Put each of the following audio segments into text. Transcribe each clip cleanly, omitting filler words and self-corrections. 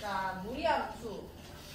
자, 무리함수.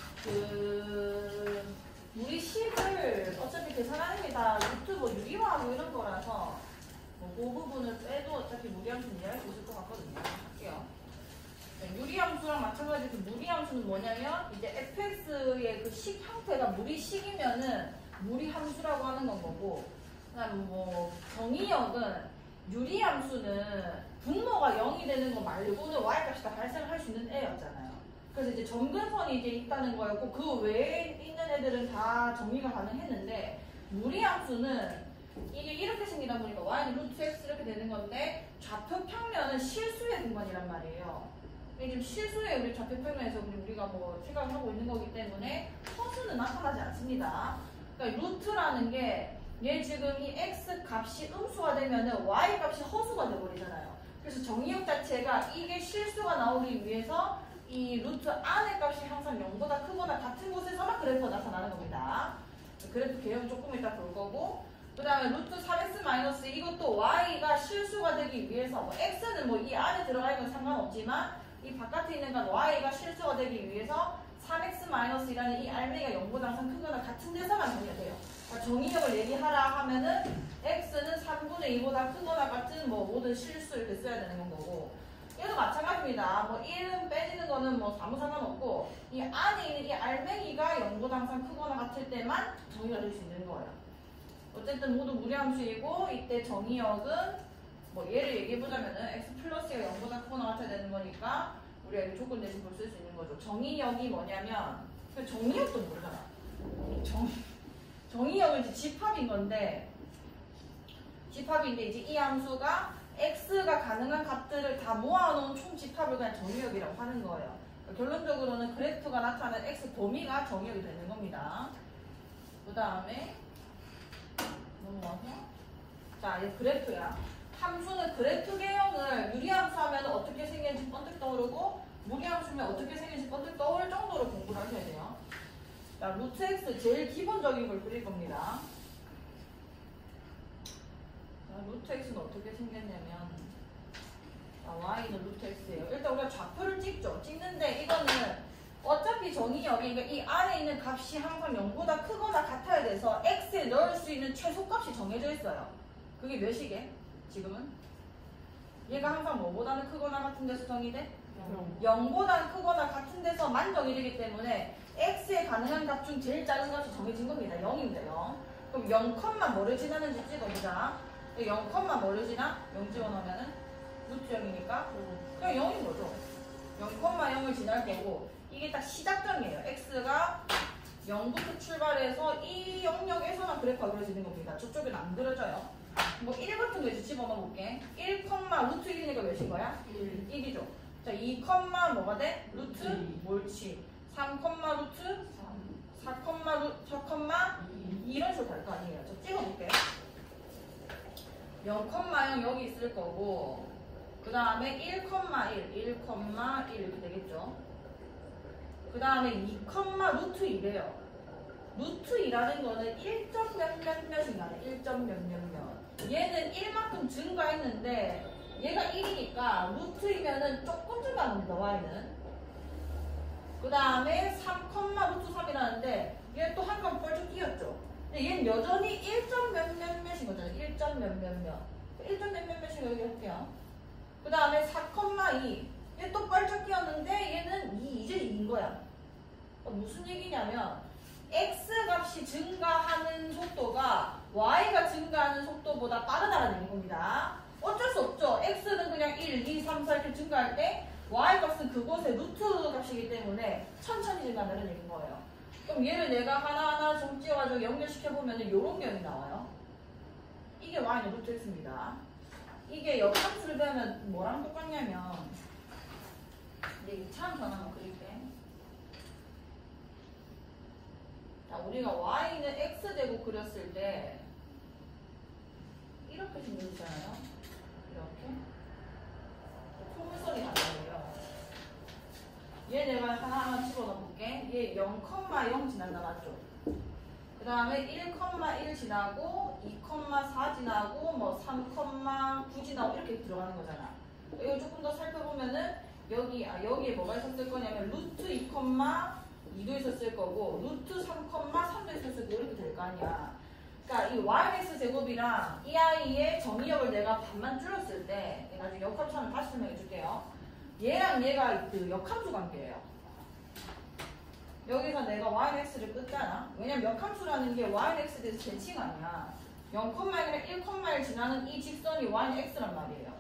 무리 10을 어차피 계산하는 게 다 루트 뭐 유리화하고 이런 거라서 뭐 그 부분을 빼도 어차피 무리함수는 이해할 수 있을 것 같거든요. 할게요. 네, 유리함수랑 마찬가지로 무리함수는 뭐냐면 이제 fx의 그 식 형태가 무리식이면은 무리함수라고 하는 건 거고, 그다음 뭐 정의역은 유리함수는 분모가 0이 되는 거 말고는 y값이 다 발생할 수 있는 애였잖아요. 그래서 이제 점근선이 이제 있다는 거였고 그 외에 있는 애들은 다 정의가 가능했는데 무리함수는 이게 이렇게 생기다 보니까 y는 루트 x 이렇게 되는 건데 좌표 평면은 실수의 공간이란 말이에요. 이게 지금 실수의 우리 좌표 평면에서 우리가 뭐 생각을 하고 있는 거기 때문에 허수는 나타나지 않습니다. 그러니까 루트라는 게 얘 지금 이 x 값이 음수가 되면은 y 값이 허수가 돼버리잖아요. 그래서 정의역 자체가 이게 실수가 나오기 위해서 이 루트 안의 값이 항상 0보다 크거나 같은 곳에서만 그래프가 나타나는 겁니다. 그래프 개형 조금 이따 볼 거고, 그 다음에 루트 3x- 이것도 y가 실수가 되기 위해서 뭐 x는 뭐 이 안에 들어가 있는 건 상관없지만 이 바깥에 있는 건 y가 실수가 되기 위해서 3x- 이라는 이 알맹이가 0보다 항상 크거나 같은 데서만 정의가 돼요. 그러니까 정의역을 얘기하라 하면은 x는 3분의 2보다 크거나 같은 뭐 모든 실수 이렇게 써야 되는 거고, 얘도 마찬가지입니다. 뭐 1은 빼지는 거는 뭐 아무 상관없고 이 안에 있는 이 알맹이가 0보다 항상 크거나 같을 때만 정의가 될 수 있는 거예요. 어쨌든 모두 무리함수이고 이때 정의역은 뭐 얘를 얘기해보자면은 x 플러스가 0보다 크거나 같아야 되는 거니까 우리가 이 조건 대신 볼 수 있는 거죠. 정의역이 뭐냐면 정의역도 모르잖아. 정의역은 이제 집합인 건데, 집합인데 이제 이 함수가 x가 가능한 값들을 다 모아놓은 총 집합을 그냥 정의역이라고 하는 거예요. 그러니까 결론적으로는 그래프가 나타나는 x 범위가 정의역이 되는 겁니다. 그 다음에 넘어가서 자, 이제 그래프야. 함수는 그래프 개형을 유리함수 하면 어떻게 생기는지 번뜩 떠오르고 무리함수면 어떻게 생기는지 번뜩 떠오를 정도로 공부를 하셔야 돼요. 자, 루트 x 제일 기본적인 걸 그릴 겁니다. 자, 루트 x는 어떻게 생겼냐면, 자, y는 루트 x예요. 일단 우리가 좌표를 찍죠. 찍는데 이거는 어차피 정의역이, 그러니까 이 안에 있는 값이 항상 0보다 크거나 같아야 돼서 x에 넣을 수 있는 최소값이 정해져 있어요. 그게 몇이게? 지금은? 얘가 항상 뭐보다는 크거나 같은 데서 정의돼? 0보다 크거나 같은 데서만 정의되기 때문에 x에 가능한 값 중 제일 작은 값이 정해진 겁니다. 0입니다. 0. 그럼 0, 뭐를 지나는지 찍어보자. 0, 뭐를 지나? 0 집어넣으면은 루트 0이니까 그냥 0인 거죠. 0,0을 지날 거고, 이게 딱 시작점이에요. x가 0부터 출발해서 이 영역에서만 그래프가 그려지는 겁니다. 저쪽은 안 그려져요. 뭐 1 같은 거 이제 집어넣어 볼게. 1, 루트 1이니까 몇인 거야? 1이죠. 자, 2, 뭐가 돼? 루트 옳지. 3, 루트 4, 2 이런 식으로 갈 거 아니에요. 저 찍어볼게. 0, 여기 있을 거고, 그 다음에 1, 1 이렇게 되겠죠. 그 다음에 2, 루트 2래요. 루트 2라는 거는 1점 몇몇몇이 나네. 1점 몇몇몇. 얘는 1만큼 증가했는데 얘가 1이니까 루트이면은 조금 증가합니다. y는. 그 다음에 3, 루트 3이라는데 얘 또 한 칸 뻘쩍 뛰었죠. 근데 얘는 여전히 1점 몇몇몇인 거잖아요. 1점 몇몇몇. 1점 몇몇몇인 거 여기 할게요. 그 다음에 4,2. 얘 또 뻘쩍 뛰었는데 얘는 이제 2인 거야. 무슨 얘기냐면 x 값이 증가하는 속도가 y가 증가하는 속도보다 빠르다는 얘기인 겁니다. 어쩔 수 없죠. x는 그냥 1, 2, 3, 4 이렇게 증가할 때 y 값은 그곳의 루트 값이기 때문에 천천히 증가한다는 얘기인 거예요. 그럼 얘를 내가 하나하나 정지어가지고 연결시켜보면 이런 경이 나와요. 이게 y는 루트 x입니다. 이게 역함수를 배우면 뭐랑 똑같냐면, 근데 2차함수 하나만 그릴게. 자, 우리가 y는 x제곱 그렸을 때 이렇게 생겼잖아요. 이렇게 포물선이 간다고요. 얘 내가 하나하나 집어넣어볼게. 얘 0, 0 지난다 맞죠? 그 다음에 1, 지나고 2, 4 지나고 뭐 3, 9 지나고 이렇게 들어가는 거잖아. 이거 조금 더 살펴보면은 여기에 뭐가 있었을 거냐면 루트 2,2도 있었을 거고 루트 3,3도 있었을 거고 이렇게 될 거 아니야. 그러니까 이 yx 제곱이랑 이 아이의 정의역을 내가 반만 줄였을 때 나중에 역함수는 다시 설명해 줄게요. 얘랑 얘가 그 역함수 관계예요. 여기서 내가 yx를 끄잖아. 왜냐면 역함수라는 게 yx에 대해서 대칭 아니야. 0,1이랑 1,1 지나는 이 직선이 yx란 말이에요.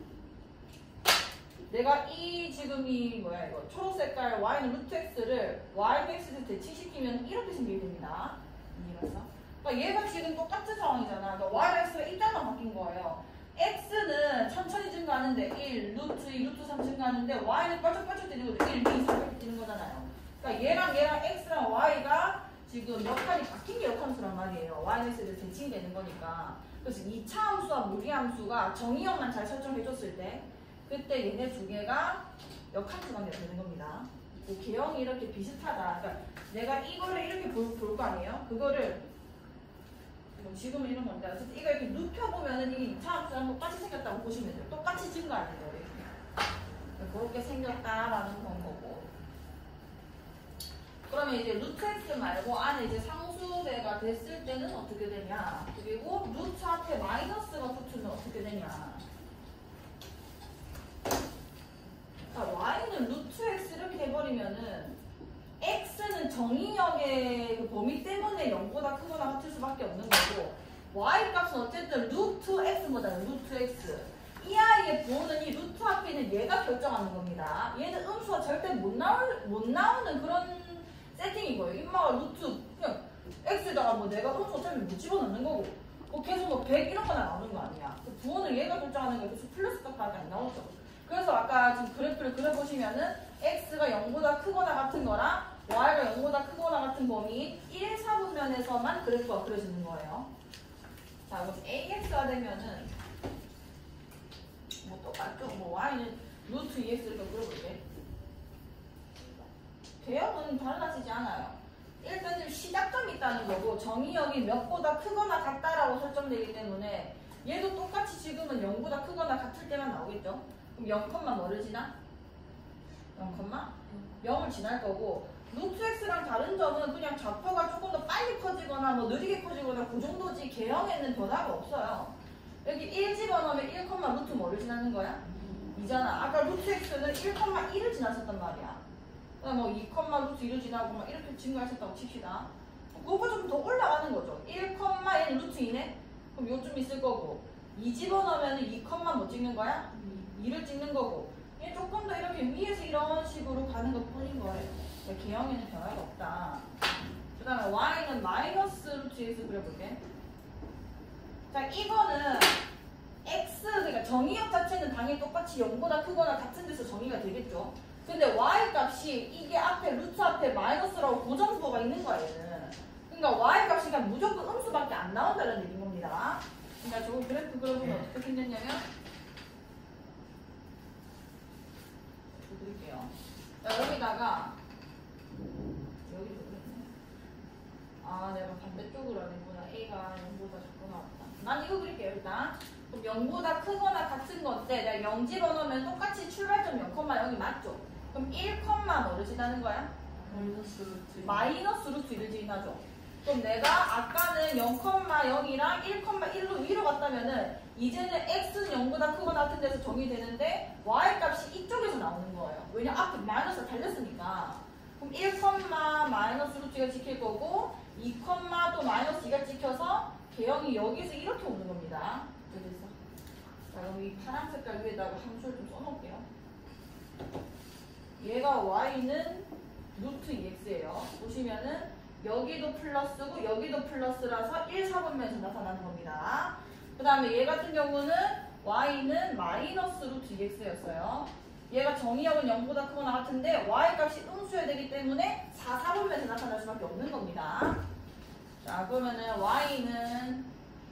내가 지금 뭐야 이거 초록 색깔 y는 루트 x를 yx에서 대칭시키면 이렇게 생기게 됩니다. 이해갔어? 그러니까 얘가 지금 똑같은 상황이잖아. 그러니까 yx가 입장만 바뀐 거예요. x는 천천히 증가하는데 1, 루트 2, 루트 3 증가하는데 y는 빠쩍빠쩍 뛰는 거죠. 1, 2, 3 이렇게 뛰는 거잖아요. 그러니까 얘랑 x랑 y가 지금 역할이 바뀐 게 역함수란 말이에요. yx에 대해서 대칭되는 거니까. 그래서 2차 함수와 무리함수가 정의역만 잘 설정해줬을 때 그때 얘네 두 개가 역함수 관계가 되는 겁니다. 그 개형이 이렇게 비슷하다. 그러니까 내가 이거를 이렇게 볼 거 아니에요? 그거를 지금은 이런 건데 어쨌든 이거 이렇게 눕혀보면은 이게 2차 함수랑 똑같이 생겼다고 보시면 돼요. 똑같이 증가하는 거예요. 그렇게 생겼다라는 건 거고. 그러면 이제 루트 x 말고 안에 이제 상수배가 됐을 때는 어떻게 되냐? 그리고 루트 앞에 마이너스가 붙으면 어떻게 되냐? y는 루트 x 이렇게 해버리면은 x는 정의역의 그 범위 때문에 0보다 크거나 같을 수밖에 없는 거고 y 값은 어쨌든 루트 x보다는 루트 x. 이 아이의 부호는 이 루트 앞에 있는 얘가 결정하는 겁니다. 얘는 음수가 절대 못 나오는 그런 세팅이고요. 임마가 루트 그냥 x에다가 뭐 내가 음수 어차피 못 집어넣는 거고 뭐 계속 뭐 100 이런 거나 나오는 거 아니야. 그 부호는 얘가 결정하는 거야. 그래서 플러스 값밖에 안 나오죠. 그래서 아까 지금 그래프를 그려보시면은 x가 0보다 크거나 같은 거랑 y가 0보다 크거나 같은 범위 1, 4분면에서만 그래프가 그려지는 거예요. 자, 그럼 ax가 되면은 뭐 똑같죠? 뭐 y는 루트 2x 이렇게 그려볼게. 개형은 달라지지 않아요. 일단 좀 시작점이 있다는 거고 정의역이 몇보다 크거나 같다라고 설정되기 때문에 얘도 똑같이 지금은 0보다 크거나 같을 때만 나오겠죠? 그럼 0, 뭐를 지나? 0을 지날 거고 루트 x랑 다른 점은 그냥 좌표가 조금 더 빨리 커지거나 뭐 느리게 커지거나 그 정도지 개형에는 변화가 없어요. 여기 1 집어넣으면 1, 루트 뭐를 지나는 거야? 2잖아. 아까 루트 x는 1,1을 지났었단 말이야. 뭐 2, 루트 2를 지나고 막 이렇게 증가했었다고 칩시다. 그거가 좀 더 올라가는 거죠. 1, 얘는 루트 2네? 그럼 요쯤 있을 거고 2 집어넣으면 2, 뭐 찍는 거야? 2를 찍는 거고 얘 조금 더 이렇게 위에서 이런 식으로 가는 것 뿐인 거예요. 개형에는 변화가 없다. 그 다음에 y는 마이너스 루트 x 그려볼게. 자, 이거는 x, 그러니까 정의역 자체는 당연히 똑같이 0보다 크거나 같은 데서 정의가 되겠죠. 근데 y 값이 이게 앞에 루트 앞에 마이너스라고 고정부호가 있는 거야 얘는. 그러니까 y 값이 그냥 무조건 음수밖에 안 나온다는 얘기인 겁니다. 그러니까 저거 그래프 그려보면 어떻게 생겼냐면 드릴게요. 자, 여기다가 여기도 그랬네. 아, 내가 반대쪽으로 하는구나. A가 0보다 작거나 같다. 난 이거 그릴게요 일단. 그럼 0보다 크거나 같은 건데 내가 0 집어넣으면 똑같이 출발점 0,0이 맞죠? 그럼 1, 뭐를 지나는 거야? 마이너스 루트 1을 지나죠. 그럼 내가 아까는 0,0이랑 1,1로 위로 갔다면은 이제는 x는 0보다 크거나 같은 데서 정의되는데 y 값이 이쪽에서 나오는 거예요. 왜냐 앞에 마이너스가 달렸으니까. 그럼 1, 마이너스 루트 2가 찍힐 거고 2, 또 마이너스 2가 찍혀서 개형이 여기서 이렇게 오는 겁니다. 그래서 자, 그럼 이 파란 색깔 위에다가 함수를 좀 써놓을게요. 얘가 y는 루트 2x예요. 보시면은 여기도 플러스고 여기도 플러스라서 1, 4분면에서 나타나는 겁니다. 그 다음에 얘 같은 경우는 y는 마이너스 루트 2x였어요. 얘가 정의역은 0보다 크거나 같은데 y 값이 음수여야 되기 때문에 4, 4분면에서 나타날 수밖에 없는 겁니다. 자, 그러면은 y는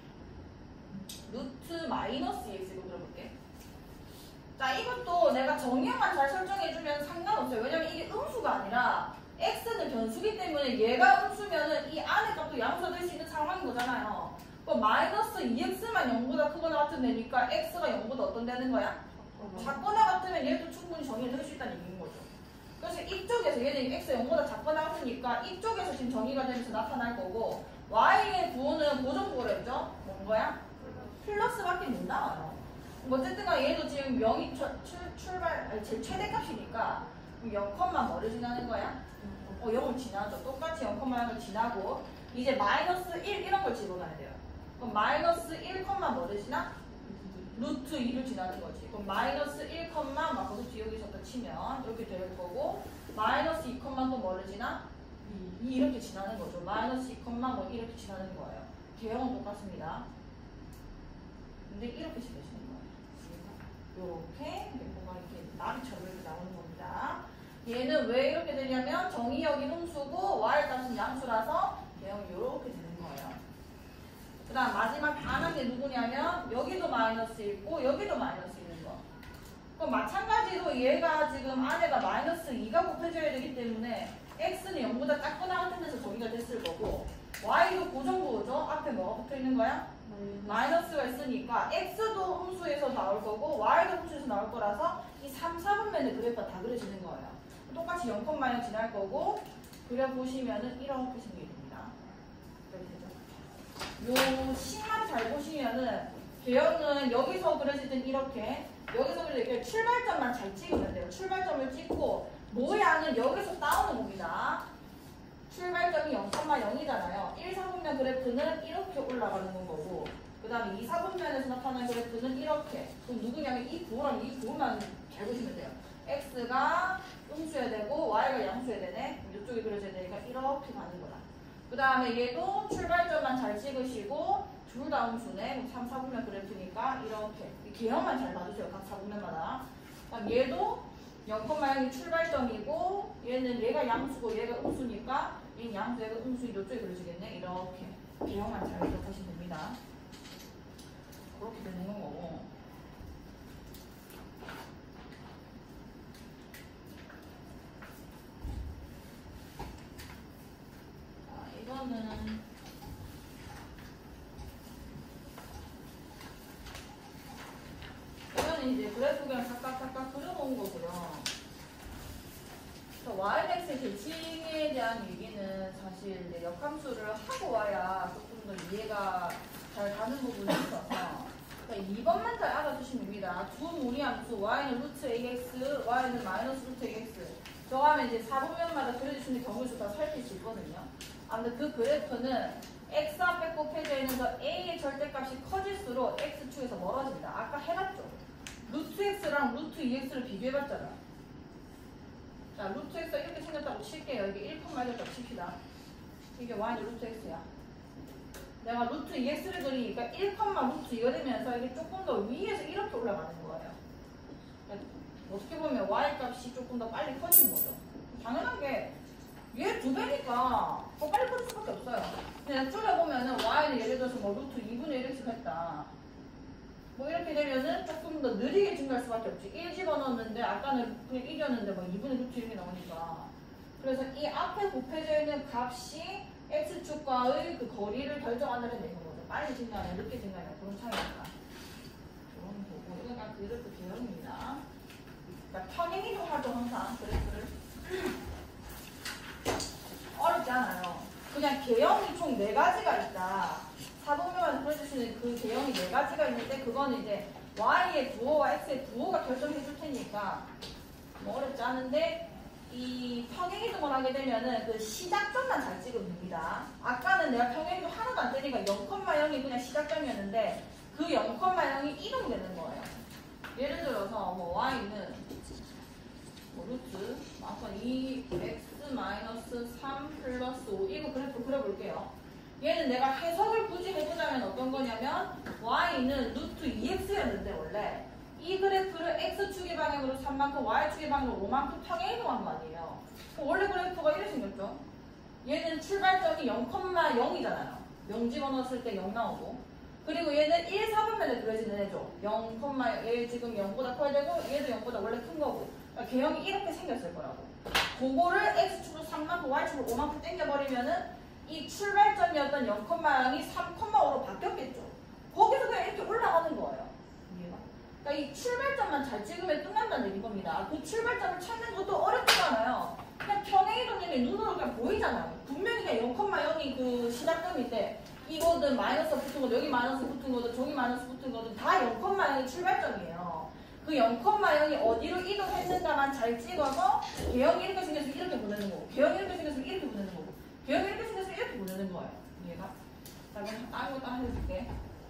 루트 마이너스 2x로 들어볼게. 자, 이것도 내가 정의역만 잘 설정해주면 상관없어요. 왜냐면 이게 음수가 아니라 x는 변수기 때문에 얘가 음수면은 이 안에 값도 양수가 될 수 있는 상황인 거잖아요. 그럼 마이너스 2x만 0보다 크거나 같은 데니까 x가 0보다 어떤 되는 거야? 작거나 같으면 얘도 충분히 정의를 할 수 있다는 얘기인 거죠. 그래서 이쪽에서 얘는 x 0보다 작거나 같으니까 이쪽에서 지금 정의가 되면서 나타날 거고 y의 구호는 고정구호라 했죠? 뭔 거야? 플러스밖에 못 나와요. 어쨌든 간에 얘도 지금 0이 제 최대값이니까 0컴마 뭐를 지나는 거야? 0을 지나죠. 똑같이 0컴마를 지나고 이제 마이너스 1 이런 걸 집어넣어야 돼요. 그럼 마이너스 1 컴마 뭐를 지나? 루트 2를 지나는 거지. 그럼 마이너스 1 컴마 막 거기서 여기서부터 치면 이렇게 될 거고 마이너스 2 컴마 또 뭐를 지나? 2 이렇게 지나는 거죠. 마이너스 2 컴마 뭐 이렇게 지나는 거예요. 개형은 똑같습니다. 근데 이렇게 지내시는 거예요. 이렇게 뭔가 이렇게 나비처럼 이렇게 나오는 겁니다. 얘는 왜 이렇게 되냐면 정의역이 음수고 y 값은 양수라서 개형이 이렇게 되는 거예요. 그 다음 마지막 반한 게 누구냐면 여기도 마이너스 있고 여기도 마이너스 있는 거. 그럼 마찬가지로 얘가 지금 안에가 마이너스 2가 곱해져야 되기 때문에 x는 0보다 작거나 같은 데서 정의가 됐을 거고 y도 고정구호죠. 앞에 뭐가 붙어 있는 거야? 마이너스가 있으니까 x도 음수에서 나올 거고 y도 음수에서 나올 거라서 이 3, 4분면의 그래프가 다 그려지는 거예요. 똑같이 0,0 지날 거고 그려보시면은 이렇게 생기게 됩니다. 이렇게 되죠. 요 식만 잘 보시면은 개형은 여기서 그려질 땐 이렇게 여기서 그려질 때 출발점만 잘 찍으면 돼요. 출발점을 찍고 모양은 여기서 따오는 겁니다. 출발점이 0,0이잖아요. 1, 4분면 그래프는 이렇게 올라가는 건 거고 그 다음에 2, 4분면에서 나타나는 그래프는 이렇게. 그럼 누구냐면 이 구호랑 이 구호만 잘 보시면 돼요. x가 음수여야 되고 y가 양수여야 되네. 이쪽에 그려져야 되니까 이렇게 가는 거다. 그 다음에 얘도 출발점만 잘 찍으시고 둘 다 음수네. 3, 4분면 그래프니까 이렇게. 개형만 잘 봐주세요. 각 4분면마다. 얘도 0,0이 출발점이고 얘가 양수고 얘가 음수니까 얘는 양수, 얘가 음수 이쪽에 그려지겠네. 이렇게. 개형만 잘 기억하시면 됩니다. 그렇게 되는 거고. 이거는 이제 그래프 그냥 각각 그려놓은 거고요. yx의 대칭에 대한 얘기는 사실 이제 역함수를 하고 와야 조금 더 이해가 잘 가는 부분이 있어서 그러니까 2번만 잘 알아두시면 됩니다. 두 무리함수 y는 루트 ax, y는 마이너스 루트 ax 들어가면 이제 4분면마다 그려주시는 경우수 다 살필 수 있거든요. 아무튼 그 그래프는 x 앞에 곱해져 있는 a의 절대값이 커질수록 x축에서 멀어집니다. 아까 해봤죠? 루트 x랑 루트 2x를 비교해봤잖아. 자, 루트 x가 이렇게 생겼다고 칠게요. 이게 1,1이었다고 칩시다. 이게 y는 루트 x야. 내가 루트 2x를 그리니까 1, 루트 2가 되면서 이게 조금 더 위에서 이렇게 올라가는 거예요. 그러니까 어떻게 보면 y 값이 조금 더 빨리 커지는 거죠. 당연한 게 얘 2배니까 더 빨리 커질 수밖에 없어요. 근데 줄여보면은 y는 예를 들어서 뭐 루트 2분의 1x 했다. 뭐 이렇게 되면은 조금 더 느리게 증가할 수밖에 없지. 1 집어넣었는데 아까는 그냥 1이었는데 뭐 2분의 루트 1이 나오니까. 그래서 이 앞에 곱해져 있는 값이 x축과의 그 거리를 결정한다는 얘기인 거죠. 빨리 증가하냐 늦게 증가하냐 그런 차이니까. 그런 거고 이건 그냥 그래프 개형입니다. 그러니까 평행이동 하죠 항상 그래프를. 어렵지 않아요. 그냥 개형이 총 4가지가 있다. 4분면만 보여주시는 그 개형이 4가지가 있는데 그건 이제 y의 부호와 x의 부호가 결정해 줄 테니까 뭐 어렵지 않은데 이 평행이동을 하게 되면은 그 시작점만 잘 찍으면 됩니다. 아까는 내가 평행이동 하나도 안 되니까 0,0이 그냥 시작점이었는데 그 0,0이 이동되는 거예요. 예를 들어서 뭐 y는 뭐 루트 아까 2x-3 플러스 5 이거 그래프 그려볼게요. 얘는 내가 해석을 굳이 해보자면 어떤 거냐면 y는 루트 2x였는데 원래 이 그래프를 x축의 방향으로 3만큼 y축의 방향으로 5만큼 평행이동한 거 아니에요. 원래 그래프가 이렇게 생겼죠. 얘는 출발점이 0,0이잖아요. 0 집어넣었을 때 0 나오고 그리고 얘는 1, 4분면에 그려지는 애죠. 0, 얘 지금 0보다 커야 되고 얘도 0보다 원래 큰 거고 그러니까 개형이 이렇게 생겼을 거라고. 그거를 x축으로 3만큼 y축으로 5만큼 당겨버리면은 이 출발점이었던 0,0이 3,5로 바뀌었겠죠. 거기서 그냥 이렇게 올라가는 거예요. 이해가? 그러니까 이 출발점만 잘 찍으면 끝난다는 얘기인 겁니다. 그 출발점을 찾는 것도 어렵지않아요. 그냥 평행이동님이 눈으로 그냥 보이잖아요. 분명히 그냥 0,0이 그 시작점인데 이거든 마이너스 붙은 거든 여기 마이너스 붙은 거든 저기 마이너스 붙은 거든 다 0,0이 출발점이에요. 그 0,0이 어디로 이동했는가만 잘 찍어서 개형이 이렇게 생겨서 이렇게 보내는 거고 개형이 이렇게 생겨서 이렇게 보내는 거고 개형이 이렇게 생겨서 이렇게 보내는 거예요. 이해가? 자 그럼 다른 것도 하나 해줄게.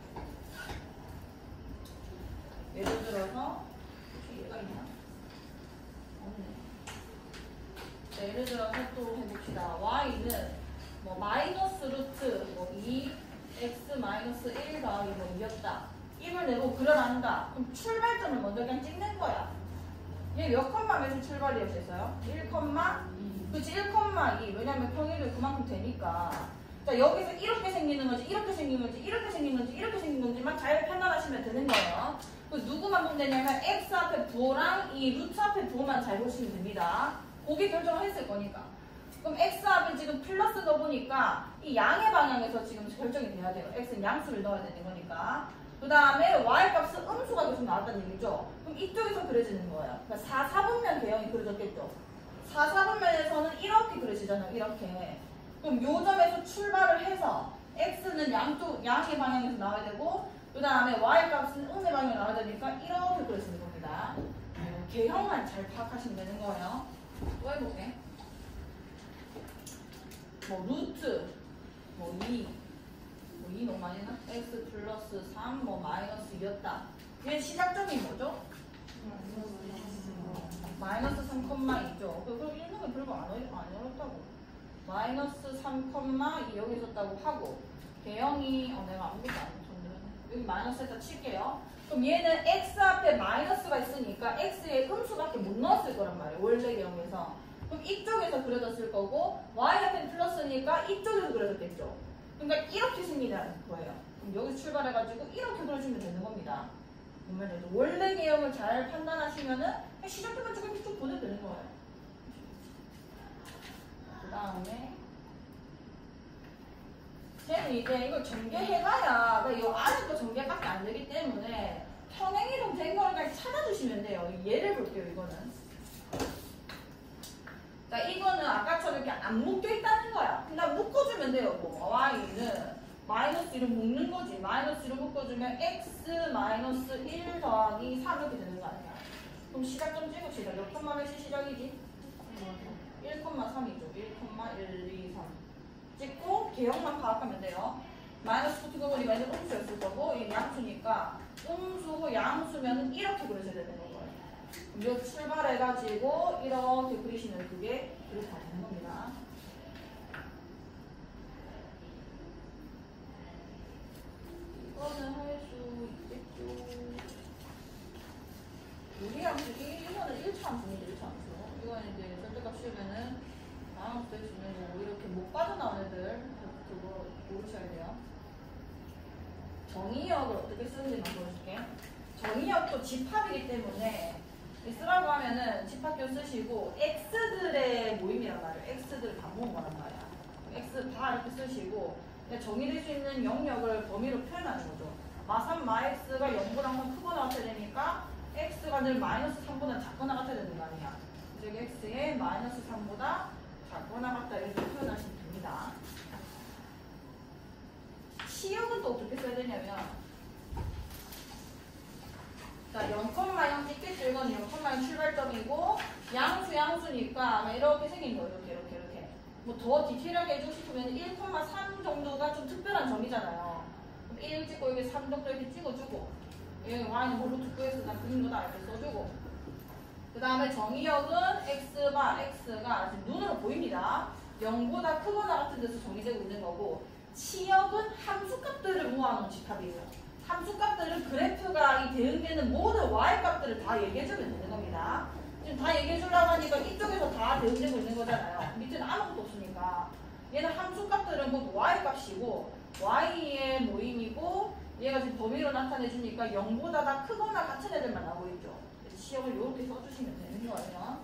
예를 들어서 얘가 있나? 없네. 자, 예를 들어서 또 해봅시다. y는 뭐 마이너스 루트 뭐 2x 마이너스 1 더하기 뭐 2였다. 입을 내고 그려난다. 그럼 출발점을 먼저 그냥 찍는 거야. 얘 몇 컴마에서 출발이었어요? 1, 그치 1,2. 왜냐면 평일이 그만큼 되니까. 자 여기서 이렇게 생기는 거지, 이렇게 생긴 거지, 이렇게 생긴 거지, 이렇게 생긴 건지만 잘 판단하시면 되는 거예요. 그 누구만 보면 되냐면 x 앞에 부호랑 이 루트 앞에 부호만 잘 보시면 됩니다. 그게 결정을 했을 거니까. 그럼 x 앞에 지금 플러스 넣어보니까 이 양의 방향에서 지금 결정이 돼야 돼요. x는 양수를 넣어야 되는 거니까. 그 다음에 y값은 음수가 계속 나왔다는 얘기죠. 그럼 이쪽에서 그려지는 거예요. 그러니까 4, 4분면 개형이 그려졌겠죠. 4, 4분면에서는 이렇게 그려지잖아요. 이렇게. 그럼 요 점에서 출발을 해서 x는 양의 방향에서 나와야 되고 그 다음에 y값은 음의 방향으로 나와야 되니까 이렇게 그려지는 겁니다. 개형만 잘 파악하시면 되는 거예요. 또 해볼게. 뭐 루트 뭐 2 너무 많이 했나? x 플러스 3 뭐 마이너스 2였다. 얘 시작점이 뭐죠? 마이너스 3,2죠. 그거 읽는 게 별거 안 어렵다고. 마이너스 3,2 여기 있었다고 하고 개형이 내가 아무것도 안 쳤네. 여기 마이너스에다 칠게요. 그럼 얘는 x 앞에 마이너스가 있으니까 x에 음수밖에 못 넣었을 거란 말이에요. 원래 개형에서. 그럼 이쪽에서 그려졌을 거고 y 앞에 플러스니까 이쪽에서 그려졌겠죠. 그러니까 이렇게 생기는 거예요. 그럼 여기서 출발해가지고 이렇게 그려주면 되는 겁니다. 원래 개형을 잘 판단하시면은 시작점만 쭉 보내면 되는 거예요. 그 다음에 쟤는 이제 이걸 전개해봐야 이 안에 거 전개밖에 안 되기 때문에 평행이동 된 거를 그냥 찾아주시면 돼요. 예를 볼게요. 이거는. 자, 이거는 아까처럼 이렇게 안 묶여 있다는 거야. 그냥 묶어주면 돼요. 뭐 y는 마이너스 1을 묶는 거지. 마이너스 1을 묶어주면 x 마이너스 1 더하기 3 이렇게 되는 거 아니야. 그럼 시작점 찍읍시다. 몇 콤마 몇이 시작이지? 1,3이죠. 1,1, 2, 3 찍고 개형만 파악하면 돼요. 마이너스 붙은 거 보니까 이제 음수였을 거고 이게 양수니까 음수고 양수면 이렇게 그려져야 되는 거예요. 몇 출발해가지고 이렇게 그리시면 그게 다 되는 겁니다. 이거는 할 수 있겠죠. 우리 함수, 이거는 1차 함수입니다. 1차 함수. 이거는 이제 절대값 씌우면은 다음 수도 할 수 있는 거고 이렇게 못 빠져나온 애들 그거 모르셔야 돼요. 정의역을 어떻게 쓰는지만 보여줄게. 정의역도 집합이기 때문에 쓰라고 하면은 집합교 쓰시고 x들의 모임이란 말이에요. x들을 다 모은 거란 말이야. x 다 이렇게 쓰시고 정의될 수 있는 영역을 범위로 표현하는 거죠. 마3 마x가 0보다 한번 크거나 같아야 되니까 x가 늘 마이너스 3보다 작거나 같아야 되는 거 아니야. 즉 x의 마이너스 3보다 작거나 같다 이렇게 표현하시면 됩니다. 치역은 또 어떻게 써야 되냐면 자, 0,0 찍겠죠. 이건 0,0 출발점이고 양수니까 아마 이렇게 생긴 거예요. 이렇게. 뭐 더 디테일하게 해주고 싶으면 1,3 정도가 좀 특별한 점이잖아요. 그럼 1 찍고 여기 3 정도 이렇게 찍어주고 여기 y는 뭘로 투표해서 난 그린 거다 이렇게 써주고 그 다음에 정의역은 x가 지금 눈으로 보입니다. 0보다 크거나 같은 데서 정의되고 있는 거고 치역은 함수값들을 모아놓은 집합이에요. 함수값들은 그래프가 이 대응되는 모든 y값들을 다 얘기해주면 되는 겁니다. 지금 다 얘기해주려고 하니까 이쪽에서 다 대응되고 있는 거잖아요. 밑에는 아무것도 없으니까. 얘는 함수값들은 모두 y값이고 y의 모임이고 얘가 지금 범위로 나타내주니까 0보다 다 크거나 같은 애들만 나오고 있죠. 시험을 이렇게 써주시면 되는 거예요.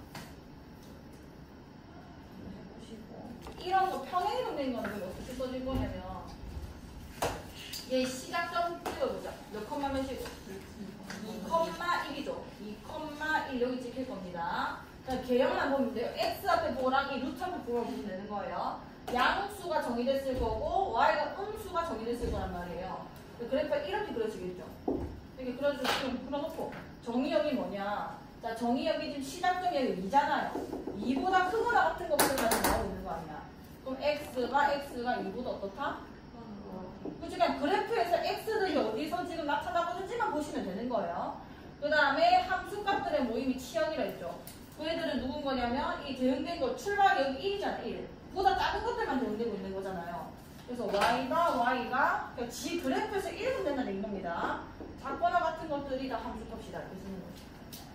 해보시고 이런 거 평행이동 된 거는 어떻게 써줄 거냐면 얘 시작점 찍어보자. 몇 컴마 몇이고? 2, 2,1이죠. 2,1 여기 찍힐 겁니다. 그러니까 개형만 보면 돼요. x 앞에 보고랑 이 루트 앞에 보고를 보면 되는 거예요. 양수가 정의됐을 거고 y가 음수가 정의됐을 거란 말이에요. 그래프가 이렇게 그려지겠죠. 이렇게 그려놓고 정의역이 뭐냐? 자, 정의역이 지금 시작점이 여기 2잖아요. 2보다 크거나 같은 것들만 나오고 있는 거 아니야? 그럼 x가 2보다 어떻다? 그치? 그냥 그래프에서 x들이 어디서 지금 나타나고는지만 보시면 되는 거예요. 그 다음에 함수값들의 모임이 치역이라 했죠. 그 애들은 누군 거냐면 이 대응된 거 출발이 여기 1이잖아. 1. 보다 작은 것들만 대응되고 있는 거잖아요. 그래서 y가 그러니까 지 그래프에서 1은 된다는 얘기인 겁니다. 작거나 같은 것들이 다 함수값이다. 이렇게 쓰는 거죠.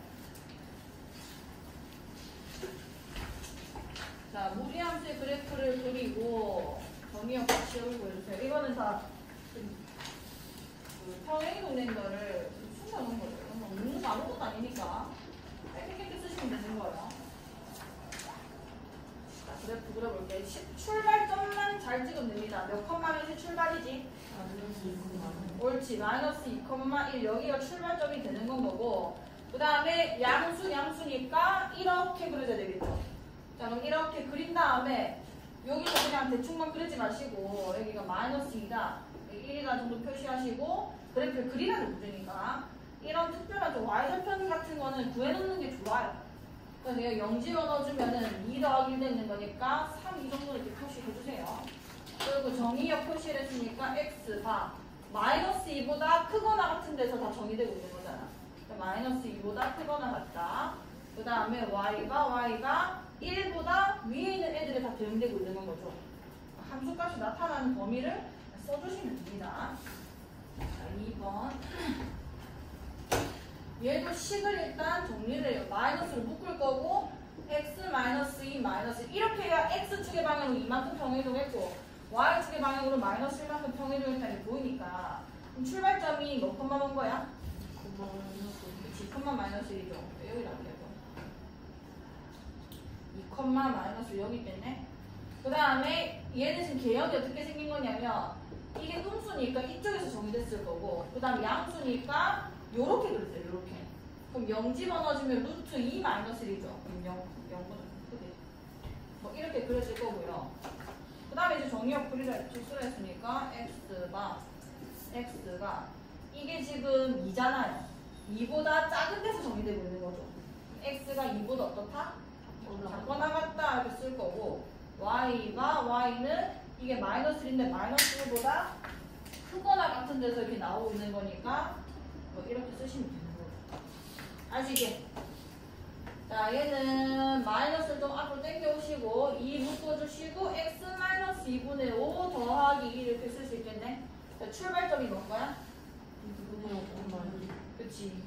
자, 무리함수의 그래프를 그리고 정의역 같이 해보고 해주세요. 이거는 다 평행 동된 거를 숨겨놓은 거예요. 없는 아무것도 아니니까 이렇게 쓰시면 되는 거예요. 자, 그래프 그려볼게. 출발점만 잘 찍으면 됩니다. 몇 컴마면서 출발이지? 옳지. 마이너스 2,1 여기가 출발점이 되는 건 거고, 그 다음에 양수니까 이렇게 그려줘야 되겠죠. 자, 그럼 이렇게 그린 다음에 여기서 그냥 대충만 그리지 마시고 여기가 마이너스 2다 1이다 정도 표시하시고 그래프를 그리라는 문제니까 이런 특별한 좀 y절편 같은 거는 구해놓는 게 좋아요. 그래서 내가 0 집어넣어주면은 2 더하기 1 되는 거니까 3, 2 정도 이렇게 표시해주세요. 그리고 정의역 표시를 했으니까 x가 마이너스 2보다 크거나 같은 데서 다 정의되고 있는 거잖아. 그러니까 마이너스 2보다 크거나 같다. 그 다음에 y가 1보다 위에 있는 애들이 다 대응되고 있는 건 거죠. 함수값이 나타나는 범위를 써주시면 됩니다. 자, 2번. 얘도 식을 일단 정리를 해요. 마이너스를 묶을 거고 x 마이너스 2 마이너스 이렇게 해야 x축의 방향으로 이만큼 평행이동했고 y축의 방향으로 마이너스 1만큼 평행이동했다는 게 보이니까 그럼 출발점이 몇 컴마 온 거야? 그치, 컴마 마이너스 1이죠. 여기 나올게요. 2, 마이너스 여기 있겠네. 그 다음에 얘는 지금 개역이 어떻게 생긴 거냐면 이게 음수니까 이쪽에서 정의됐을 거고 그 다음 양수니까 요렇게 그렸어요. 요렇게. 그럼 0 집어넣어주면 루트 2 마이너스 1이죠. 그럼 0보다 크게. 뭐 이렇게 그려질 거고요. 그 다음에 이제 정의역 주수를 했으니까 x가 이게 지금 2잖아요. 2보다 작은 데서 정의되고 있는 거죠. x가 2보다 어떻다? 작거나 같다 이렇게 쓸 거고 y는 이게 마이너스 1인데 마이너스 1보다 크거나 같은 데서 이렇게 나오고 있는 거니까 뭐 이렇게 쓰시면 되는 거죠. 아시게? 자, 얘는 마이너스를 좀 앞으로 당겨오시고 2 묶어주시고 x 마이너스 2분의 5 더하기 2 이렇게 쓸 수 있겠네. 자, 출발점이 뭔 거야? 2분의 5. 그치.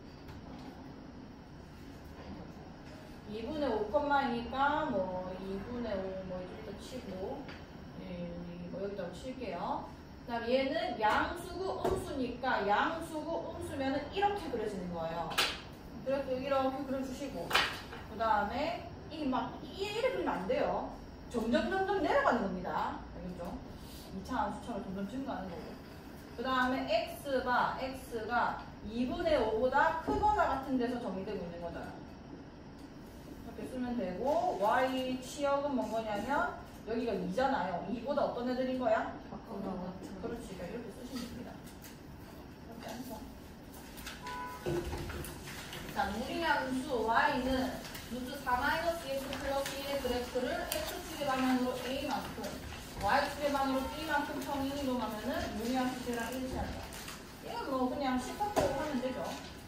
2분의 5컴마이니까 뭐 2분의 5 뭐 이렇게 치고 뭐 여기다 칠게요. 그 다음 얘는 양수고 음수니까 양수고 음수면은 이렇게 그려지는 거예요. 그래서 이렇게 그려주시고 그 다음에 이게 막 이렇게 그리면 안 돼요. 점점 내려가는 겁니다. 알겠죠? 2차 함수처럼 점점 증가하는 거고 그 다음에 x가 2분의 5보다 크거나 같은 데서 정의되고 있는 거잖아. 이렇게 쓰면 되고 y 치역은 뭔 거냐면 여기가 2잖아요. 2보다 어떤 애들인 거야? 그렇지. 이렇게 쓰시면 됩니다. 자, 무리함수 y는 루트 4-x 플러스 1의 그래프를 x축의 방향으로 a만큼 y축의 방향으로 b만큼 평행이동하면은 무리함수랑 일치한다. 이건 뭐 그냥 식학적으로 하면 되죠.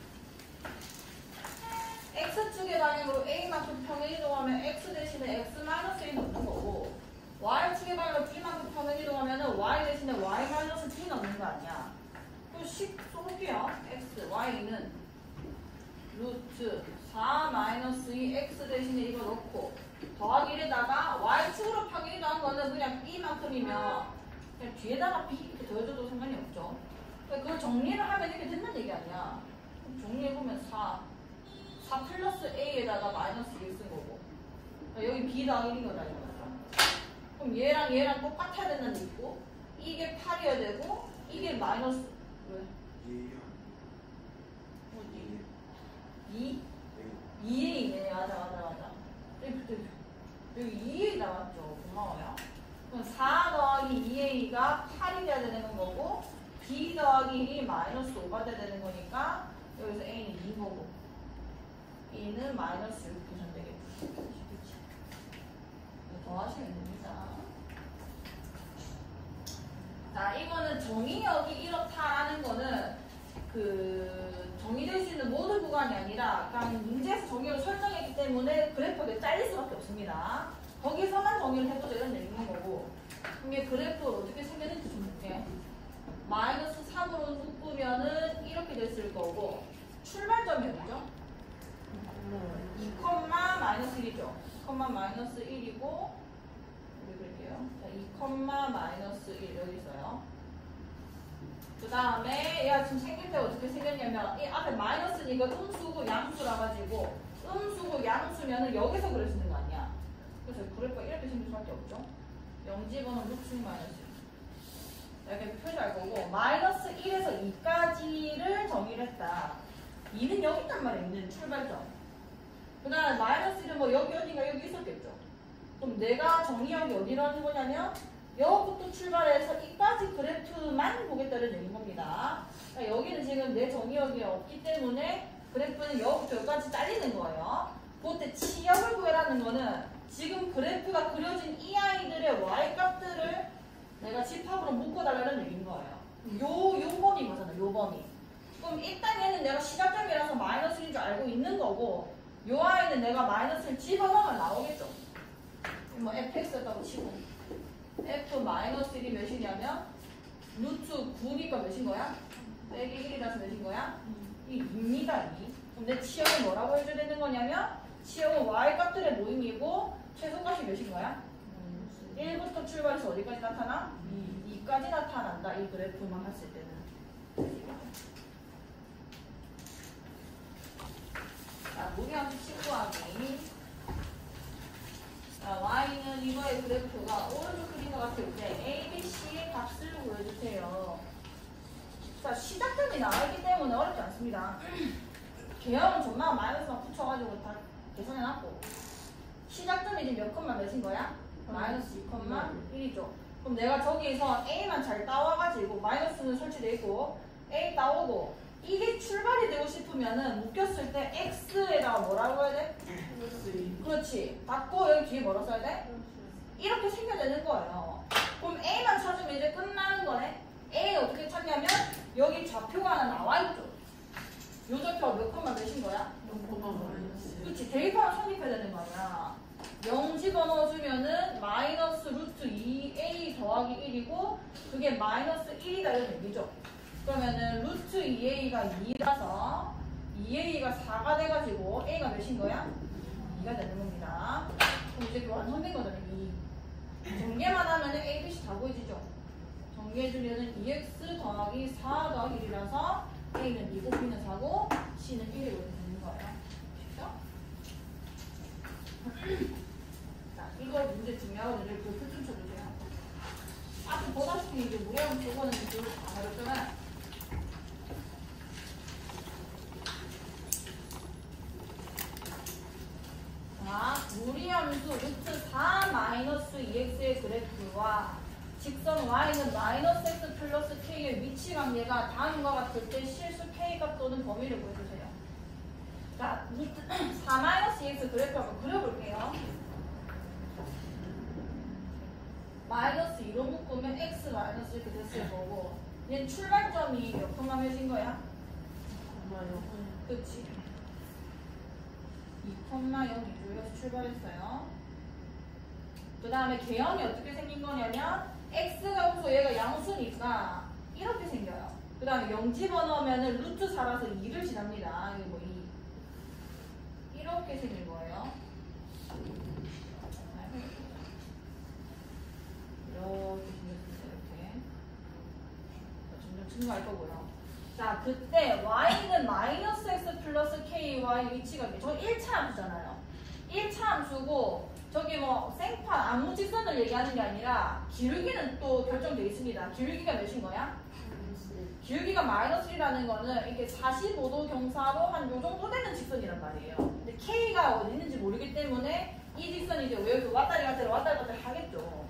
x축의 방향으로 a만큼 평행이동하면 x 대신에 x-1 넣는 거고 y축의 방향으로 b만큼 평행이동하면 y 대신에 y-b 넣는 거 아니야. 그 식 써볼게요. y는 루트 4-2 x 대신에 이거 넣고 더하기 1에다가 y축으로 평행이동한 거는 그냥 b만큼이면 그냥 뒤에다가 b 이렇게 더해줘도 상관이 없죠. 그걸 정리를 하면 이렇게 된다는 얘기 아니야. 그럼 정리해보면 4 플러스 a에다가 마이너스 1 쓴 거고 여기 b 더하기 1인 거다 이거. 그럼 얘랑 똑같아야 된다는 게 있고 이게 8이어야 되고 이게 마이너스 왜? 2A네. 맞아. 여기 2A 나왔죠. 고마워요. 그럼 4 더하기 2A가 8이 돼야 되는 거고 B 더하기 1이 마이너스 5가 돼야 되는 거니까 여기서 A는 2인 거고 B는 마이너스 6 보시면 되겠죠. 더하시면 됩니다. 자, 이거는 정의역이 이렇다라는 거는 정의될 수 있는 모든 구간이 아니라 그냥 문제에서 정의를 설정했기 때문에 그래프가 잘릴 수밖에 없습니다. 거기서만 정의를 해보자 이런 얘기인 거고 이게 그래프가 어떻게 생겼는지 좀 볼게요. 마이너스 3으로 묶으면은 이렇게 됐을 거고 출발점이 어디죠? 2, 마이너스 1이죠. 2, 마이너스 1이고 여기 그릴게요. 자, 2, 마이너스 1 여기 있어요. 그 다음에 얘가 지금 생길 때 어떻게 생겼냐면 이 앞에 마이너스니까 음수고 양수라 가지고 음수고 양수면은 여기서 그릴 수 있는 거 아니야. 그래서 그래프가 이렇게 생길 수밖에 없죠. 0집어넣으면 루트 마이너스 1 이렇게 표시할 거고 마이너스 1에서 2까지를 정의를 했다. 2는 여기 있단 말이야. 2는 출발점. 그 다음에 마이너스 1은 뭐 여기 어딘가 여기 있었겠죠. 그럼 내가 정의역이 어디라는 거냐면 여기부터 출발해서 이까지 그래프만 보겠다는 얘기인 겁니다. 그러니까 여기는 지금 내 정의역이 없기 때문에 그래프는 여기부터 여기까지 잘리는 거예요. 그때 치역을 구해라는 거는 지금 그래프가 그려진 이 아이들의 y값들을 내가 집합으로 묶어달라는 얘기인 거예요. 요 범위 맞잖아. 요 범위. 그럼 일단 얘는 내가 시작점이라서 마이너스인 줄 알고 있는 거고 요 아이는 내가 마이너스를 집어넣으면 나오겠죠. 뭐 fx였다고 치고 f-1이 몇이냐면 루트 9니까 몇인 거야? 빼기 1이라서 몇인 거야? 2입니다. 2. 그럼 내 치역은 뭐라고 해줘야 되는 거냐면 치역은 y값들의 모임이고 최소값이 몇인 거야? 1부터 출발해서 어디까지 나타나? 2까지 나타난다. 이 그래프만 봤을 때는. 자, 무리함수 19하기. 자, y는 이거의 그래프가 오른쪽 그린 것 같을 때 a, b, c의 값을 구해주세요. 자, 시작점이 나와있기 때문에 어렵지 않습니다. 개형은 존나 마이너스만 붙여가지고 다 계산해놨고 시작점이 지금 몇 컴마 몇인 거야? 마이너스 2,1이죠. 그럼 내가 저기서 A만 잘 따와가지고 마이너스는 설치되어 있고 A 따오고 이게 출발이 되고 싶으면은 묶였을 때 X에다가 뭐라고 해야 돼? 그렇지. 닫고 여기 뒤에 뭐라 써야 돼? 이렇게 생겨야 되는 거예요. 그럼 A만 찾으면 이제 끝나는 거네. A는 어떻게 찾냐면 여기 좌표가 하나 나와있죠. 요 좌표가 몇 컴마 몇인 거야? 0,. 그렇지. 대입하면 성립해야 되는 거 아니야. 0 집어넣어주면은 마이너스 루트 2a 더하기 1이고 그게 마이너스 1이다 이런 얘기죠. 그러면은 루트 2a가 2라서 2a가 4가 돼가지고 a가 몇인 거야? 2가 되는 겁니다. 그럼 이제 완성된 거잖아요. 2. 전개만 하면은 a, b, c 다 보여지죠. 전개해주면은 2x 더하기 4 더하기 1이라서 a는 2고 b는 4고 c는 1이 되는 거예요. 쉽죠? 이거 문제 중요하거든요. 그 표준 쳐주세요. 앞에 보다시피 이제 무리함수 이거는 이제 다 다뤘잖아요. 자, 무리함수 루트 4 마이너스 2x의 그래프와 직선 y는 마이너스 x 플러스 k의 위치 관계가 다음과 같을 때 실수 k값 또는 범위를 구해주세요. 자, 루트 4 마이너스 2x 그래프 한번 그려볼게요. 마이너스 2로 묶으면 x 마이너스 이렇게 됐을 거고 얘는 출발점이 몇 컴마 몇인 거야? 2,0. 그치? 2,0이죠. 여기서 출발했어요. 그 다음에 개형이 어떻게 생긴 거냐면 x가 음수 얘가 양수니까 이렇게 생겨요. 그 다음에 0 집어넣으면 루트 4라서 2를 지납니다. 이게 뭐 2. 이렇게 생긴 거예요. 이렇게 생겼습니다. 이렇게. 점점 증가할 거고요. 자, 그때 y는 마이너스 x 플러스 ky의 위치가 저 1차 함수잖아요. 1차 함수고 저기 뭐 생판 아무 직선을 얘기하는 게 아니라 기울기는 또 결정되어 있습니다. 기울기가 몇인 거야? 기울기가 마이너스 1이라는 거는 이렇게 45도 경사로 한 요 정도 되는 직선이란 말이에요. 근데 K가 어디 있는지 모르기 때문에 이 직선이 이제 왜 왔다리 갔다리 왔다리 갔다리 하겠죠.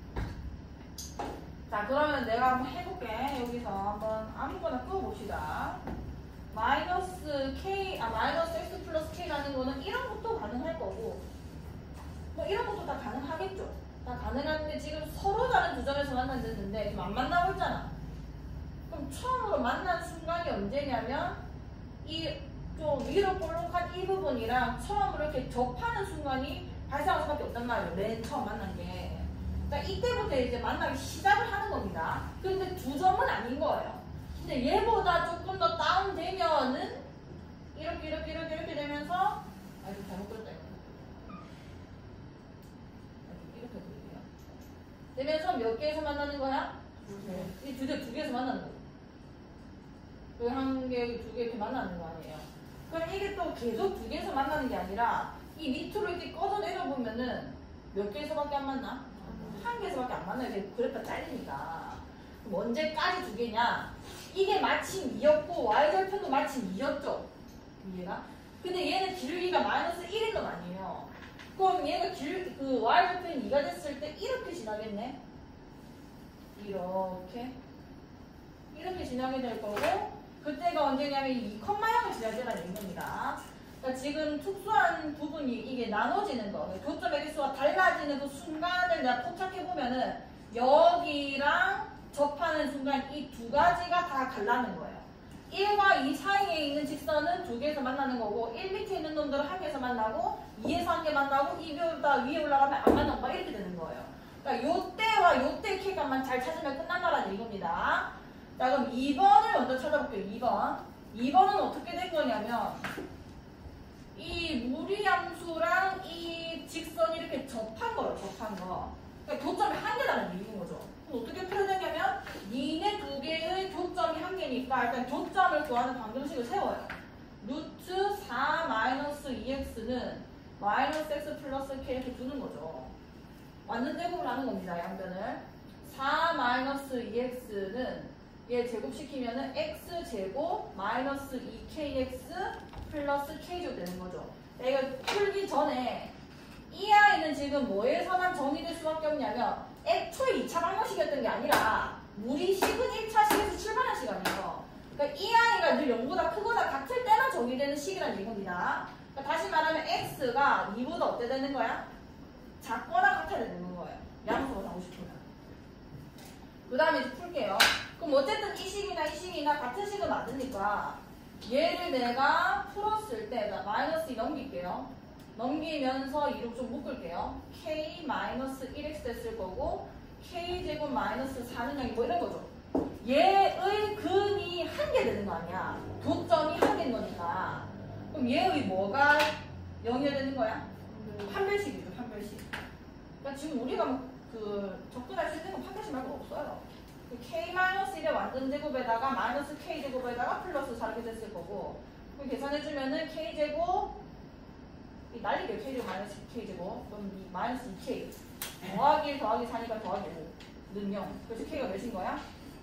자, 그러면 내가 한번 해볼게. 여기서 한번 아무거나 끄어봅시다. 마이너스 x 플러스 K라는 거는 이런 것도 가능할 거고, 뭐 이런 것도 다 가능하겠죠. 다 가능한데 지금 서로 다른 두 점에서 만났는데 지금 안 만나고 있잖아. 그럼 처음으로 만난 순간이 언제냐면 이 좀 위로 볼록한 이 부분이랑 처음으로 이렇게 접하는 순간이 발생할 수밖에 없단 말이에요. 맨 처음 만난 게. 그러니까 이때부터 이제 만나기 시작을 하는 겁니다. 그런데 두 점은 아닌 거예요. 근데 얘보다 조금 더 다운되면은 이렇게 되면서 이거 잘못 그렸다 이거. 이렇게 그릴게요. 되면서 몇 개에서 만나는 거야? 이 두 개에서 만나는 거고. 여기 한 개, 여기 두 개 이렇게 만나는 거 아니에요. 그럼 이게 또 계속 두 개에서 만나는 게 아니라 이 밑으로 이렇게 꺼져 내려보면은 몇 개에서밖에 안 만나? 한 개에서밖에 안 만나요. 이제 그래프가 잘리니까. 그럼 언제까지 두 개냐? 이게 마침 2였고 y절편도 마침 2였죠. 얘가. 근데 얘는 기울기가 마이너스 1인 놈 아니에요. 그럼 얘가 그 y절편이 2가 됐을 때 이렇게 지나겠네. 이렇게 지나게 될 거고, 그때가 언제냐면 이 컴마형을 지날 때라는 얘기입니다. 그러니까 지금 특수한 부분이 이게 나눠지는 거, 교점의 개수가 달라지는 그 순간을 내가 포착해보면은 여기랑 접하는 순간 이 두 가지가 다 갈라는 거예요. 1과 2 사이에 있는 직선은 두 개에서 만나는 거고, 1 밑에 있는 놈들은 한 개에서 만나고, 2에서 한 개 만나고, 2보다 위에 올라가면 안 만나고 막 이렇게 되는 거예요. 그러니까 요때와 요때 K값만 잘 찾으면 끝난다라는 이겁니다. 자, 그럼 2번을 먼저 찾아볼게요. 2번은 어떻게 된 거냐면 이 무리함수랑 이 직선이 이렇게 접한 거예요. 접한 거. 그러니까 교점이 한 개라는 얘기인 거죠. 그럼 어떻게 표현되냐면 니네 두 개의 교점이 한 개니까 일단 교점을 구하는 방정식을 세워요. 루트 4 마이너스 2x는 마이너스 x 플러스 k 이렇게 두는 거죠. 완전 제곱을 하는 겁니다. 양변을. 4 마이너스 2x는 얘 제곱시키면은 x제곱 마이너스 2kx 플러스 k제곱 되는 거죠. 이거 풀기 전에 이 아이는 지금 뭐에서만 정의될 수밖에 없냐면 애초에 2차 방정식이었던 게 아니라 무리식은 1차식에서 출발한 시간이에요. 그러니까 이 아이가 늘 0보다 크거나 같을 때만 정의되는 식이라는 얘기입니다. 그러니까 다시 말하면 x가 2보다 어때 되는 거야? 작거나 같아야 되는 거예요. 양수가 나오고 싶으면. 그 다음에 이제 풀게요. 그럼 어쨌든 이 식이나 같은 식은 맞으니까 얘를 내가 풀었을 때 마이너스 2 넘길게요. 넘기면서 2로 좀 묶을게요. k 마이너스 1x 됐을 거고 k제곱 마이너스 4는 0이 뭐 이런 거죠. 얘의 근이 한 개 되는 거 아니야. 교점이 한 개인 거니까. 그럼 얘의 뭐가 0이어야 되는 거야? 판별식이죠. 판별식. 그러니까 지금 우리가 그 접근할 수 있는 건 판별식 말고 없어요. k-1의 완전 제곱에다가 마이너스 k제곱에다가 플러스 4 이렇게 됐을 거고, 계산해주면은 k제곱 날리게요. k제곱 마이너스 k제곱 그럼 마이너스 2k 더하기 4니까 더하기 5는 0. 그래서 k가 몇인 거야?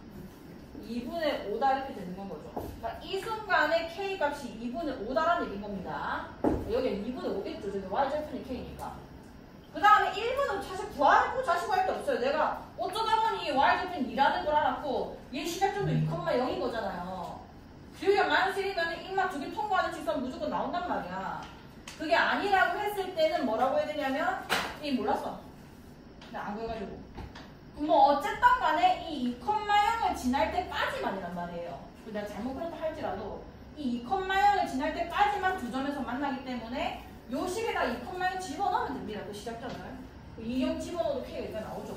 2분의 5다 이렇게 되는 건 거죠. 그러니까 이 순간에 k 값이 2분의 5다라는 얘기인 겁니다. 여기 2분의 5겠죠. 저기 y절편이 k니까. 그 다음에 1분은 사실 구하고 자시고 할 게 없어요. 내가 어쩌다 보니 y절편 2라는 걸 알았고 얘 시작점도 2,0인 거잖아요. 기울기가 마이너스 1이면 입맛 두 개 통과하는 직선 무조건 나온단 말이야. 그게 아니라고 했을 때는 뭐라고 해야 되냐면 몰랐어. 그냥 안 구해가지고. 뭐 어쨌든 간에 이 2,0을 지날 때까지만이란 말이에요. 내가 잘못 그랬다 할지라도 이 2,0을 지날 때까지만 두 점에서 만나기 때문에 요 식에다 2,0 집어넣으면 됩니다. 그 시작점을. 2형 집어넣어도 K가 일단 나오죠.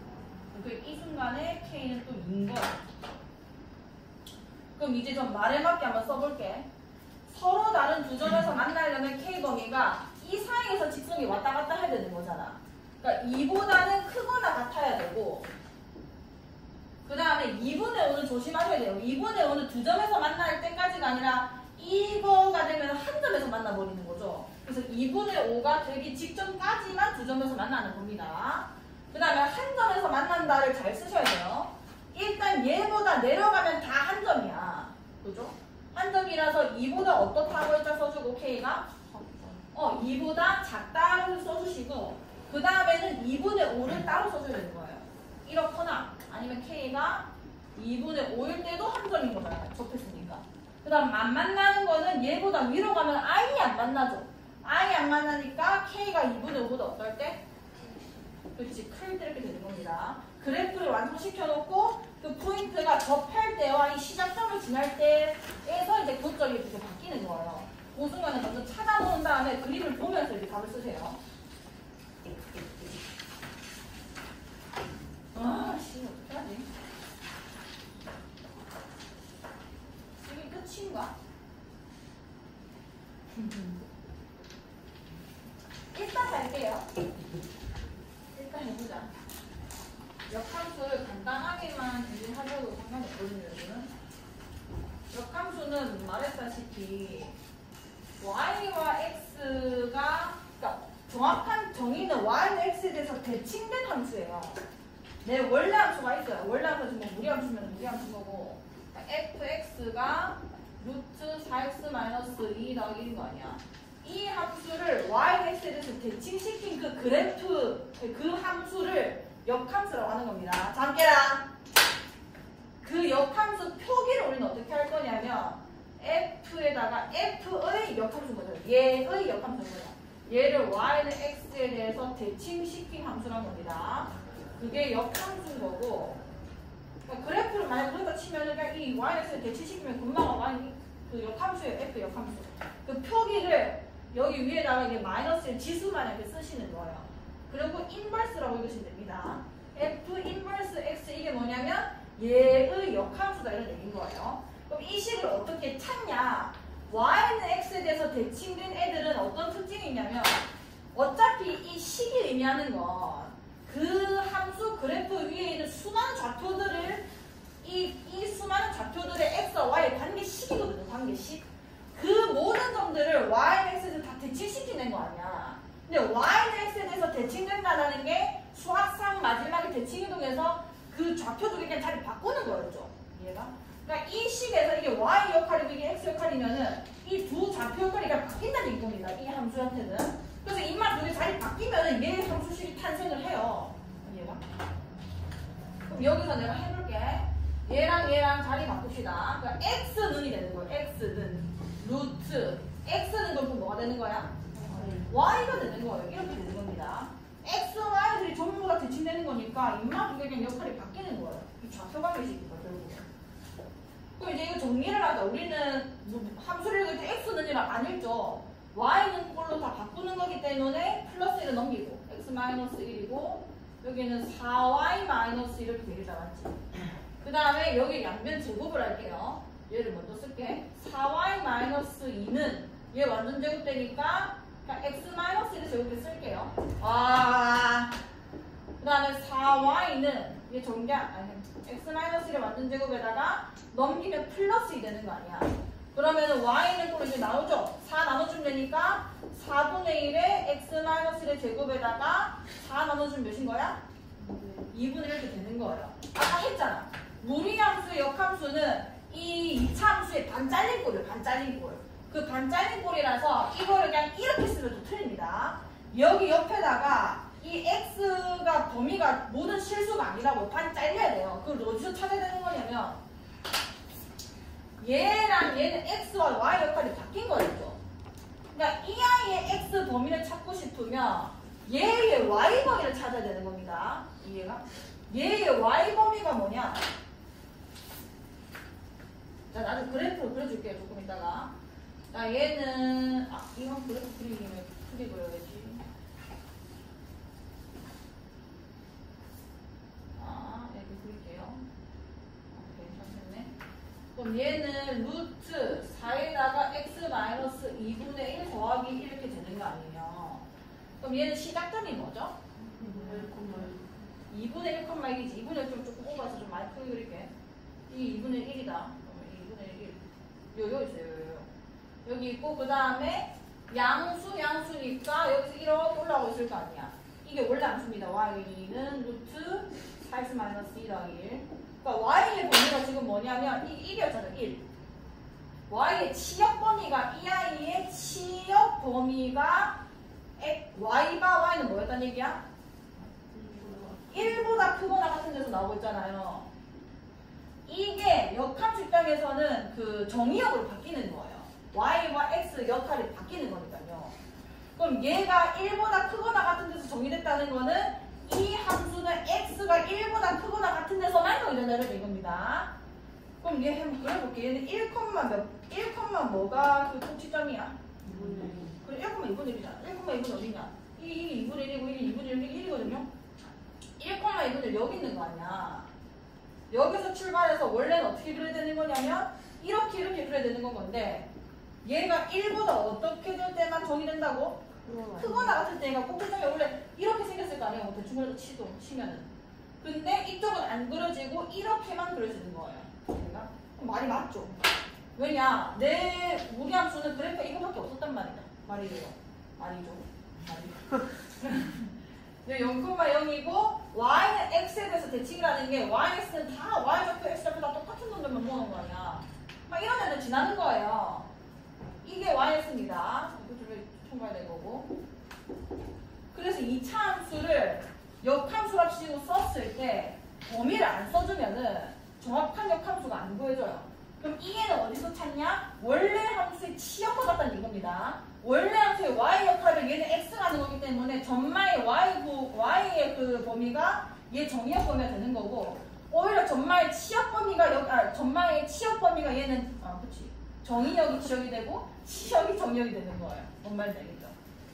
이 순간에 K는 또 2인 거야. 그럼 이제 좀 말에 맞게 한번 써볼게. 서로 다른 두 점에서 만나려면 K 범위가 이 사이에서 직선이 왔다 갔다 해야 되는 거잖아. 그러니까 2보다는 크거나 같아야 되고, 그 다음에 2분의 5는 조심하셔야 돼요. 2분의 5는 두 점에서 만날 때까지가 아니라 이거가 되면 한 점에서 만나버리는 거죠. 그래서 2분의 5가 되기 직전까지만 두 점에서 만나는 겁니다. 그 다음에 한 점에서 만난다를 잘 쓰셔야 돼요. 일단 얘보다 내려가면 다 한 점이야. 그죠? 한 점이라서 2보다 어떻다고 일단 써주고 K가 2보다 작다를 써주시고 그 다음에는 2분의 5를 따로 써줘야 되는 거예요. 이렇거나 아니면 K가 2분의 5일 때도 한 점인 거잖아요. 접했으니까. 그 다음 안 만나는 거는 얘보다 위로 가면 아예 안 만나죠. 아예 안 만나니까 K가 2분의 5보다 어떨 때? 그렇지. 클 때 이렇게 되는 겁니다. 그래프를 완성시켜놓고 그 포인트가 접할 때와 이 시작점을 지날 때에서 이제 고점이 이렇게 바뀌는 거예요. 그 순간에 먼저 찾아놓은 다음에 그림을 보면서 이렇게 답을 쓰세요. 씨, 어떻게 하지? 이게 끝인가? 일단 갈게요. 일단 해보자. 역함수를 간단하게만 준비하려고 상관없거든요, 여러분. 역함수는 말했다시피 y와 x가 그러니까 정확한 정의는 y와 x에 대해서 대칭된 함수예요. 내 원래 함수가 있어요. 원래 함수는 뭐 무리함수면 무리함수 거고 fx가 루트 4x-2 더하기 1인 거 아니야. 이 함수를 y와 x에 대해서 대칭시킨 그 그래프 그 함수를 역함수라고 하는 겁니다. 잠깨라. 그 역함수 표기를 우리는 어떻게 할 거냐면 f에다가 f의 역함수인 거죠. 얘의 역함수인 거죠. 얘를 y는 x에 대해서 대칭시킨 함수란 겁니다. 그게 역함수인 거고 그러니까 그래프를 만약 그러니까 치면은 그냥 이 y는 x에 대칭시키면 금방 y 그 역함수예요. f 역함수. 그 표기를 여기 위에다가 이게 마이너스의 지수만 이렇게 쓰시는 거예요. 그리고 인버스라고 읽으시면 됩니다. f 인버스 x 이게 뭐냐면 얘의 역함수다 이런 얘기인 거예요. 그럼 이 식을 어떻게 찾냐? y는 x에 대해서 대칭된 애들은 어떤 특징이 있냐면 어차피 이 식이 의미하는 건 그 함수 그래프 위에 있는 수많은 좌표들을 이 수많은 좌표들의 x와 y의 관계식이거든요. 관계식. 그 모든 점들을 y는 x에 다 대칭시키는 거 아니야. 근데 y는 x에 대해서 대칭된다는 게 수학상 마지막에 대칭이동해서 그 좌표들이 그냥 자리 바꾸는 거였죠. 이해가? 그러니까 이 식에서 이게 y 역할이고 이게 x 역할이면은 이 두 좌표 역할이 그냥 바뀐다는 얘기입니다. 이 함수한테는. 그래서 이만 두 개 자리 바뀌면은 얘 함수식이 탄생을 해요. 이해가? 그럼 여기서 내가 해볼게. 얘랑 자리 바꿉시다. 그러니까 x는이 되는 거예요. x는 루트 x는 그럼 뭐가 되는 거야? y가 되는 거예요. 이렇게 되는 겁니다. x, y들이 전부 다 대칭되는 거니까 인마 두 개 그냥 역할이 바뀌는 거예요. 이 좌표 관계식이니까 결국은. 그럼 이제 이거 정리를 하자. 우리는 함수를 읽을 때 x는이랑 안 읽죠. y는 그걸로 다 바꾸는 거기 때문에 플러스 1을 넘기고 x-1이고 여기는 4y- 이렇게 되겠다. 맞지? 그 다음에 여기 양변 제곱을 할게요. 얘를 먼저 쓸게. 4y-2는 얘 완전 제곱되니까 x-1을 제곱해 쓸게요. 그 다음에 4y는 얘 x-1을 완전 제곱에다가 넘기면 플러스 2 되는 거 아니야. 그러면 y는 그걸로 이제 나오죠. 4 나눠주면 되니까 4분의 1에 x-1의 제곱에다가 4 나눠주면 몇인 거야? 2분의 1 이렇게 되는 거예요. 아까 했잖아. 무리함수의 역함수는 이 2차 함수의 반 잘린 꼴이에요. 반 잘린 꼴. 그 반 잘린 꼴이라서 이거를 그냥 이렇게 쓰면 또 틀립니다. 여기 옆에다가 이 x가 범위가 모든 실수가 아니라고 반 잘려야 돼요. 그걸 어디서 찾아야 되는 거냐면 얘랑 얘는 x와 y 역할이 바뀐 거였죠. 그러니까 이 아이의 x 범위를 찾고 싶으면 얘의 y 범위를 찾아야 되는 겁니다. 이해가? 얘의 y 범위가 뭐냐? 자, 나도 그래프로 그려줄게요. 조금 이따가. 자, 얘는 이건 그래프 그리기는 크게 그려야지. 이렇게 그릴게요. 괜찮겠네. 그럼 얘는 루트 4에다가 x-2분의 1 더하기 1 이렇게 되는 거 아니에요. 그럼 얘는 시작점이 뭐죠? 2분의 1,1이지. 2분의 1 좀 조금 오버해서 좀 많이 크게 그릴게. 이 2분의 1이다. 여기 있어요. 여기 있고 그 다음에 양수니까 여기서 이렇게 올라오고 있을 거 아니야. 이게 원래 함수입니다. y는 루트 4x 마이너스 2 더하기 1. 그러니까 y의 범위가 지금 뭐냐면 이게 1이었잖아. 1. y의 치역 범위가 이 아이의 치역 범위가 y가 y는 뭐였단 얘기야? 1보다 크거나 같은 데서 나오고 있잖아요. 이게 역함수 입장에서는 그 정의역으로 바뀌는 거예요. y와 x 역할이 바뀌는 거니까요. 그럼 얘가 1보다 크거나 같은 데서 정의됐다는 거는 이 함수는 x가 1보다 크거나 같은 데서만 정의된다는 얘기입니다. 그럼 얘 한번 그려볼게. 얘는 1, 뭐가 그 꼭지점이야? 2분의 1. 그래 1,2분의 1이잖아. 1,2분의 어디냐? 이게 2분의 1이고 이게 2분의 1, 이게 1이거든요. 1,2분의 1 여기 있는 거 아니야. 여기서 출발해서 원래는 어떻게 그려야 되는 거냐면 이렇게 그려야 되는 건 건데 얘가 1보다 어떻게 될 때만 정의된다고? 크거나 같을 때가 꼭지점이 원래 이렇게 생겼을 거 아니에요. 대충 그래도 치면은. 근데 이쪽은 안 그려지고 이렇게만 그려지는 거예요. 그럼 말이 맞죠? 왜냐? 내 무리함수는 그래프가 이거밖에 없었단 말이죠. 네, 0,0이고 y는 x에 대해서 대칭이라는 게 yx는 다 y좌표 x좌표 다 똑같은 놈들만 모으는 거 아니야. 막 이런 애들 지나는 거예요. 이게 yx입니다. 이것들을 총괄야 될 거고. 그래서 2차 함수를 역함수랍식으로 썼을 때 범위를 안 써주면은 정확한 역함수가 안 구해져요. 그럼 이게는 어디서 찾냐? 원래 함수의 치역과 같다는 이겁니다. 원래 함수의 y 역할을 얘는 x가 하는 거기 때문에 전마의 y의 그 범위가 얘 정의역 범위가 되는 거고 오히려 전마의 치역 범위가 전마의 치역 범위가 얘는 그렇지 정의역이 치역이 되고 치역이 정의역이 되는 거예요. 뭔 말인지 알겠죠?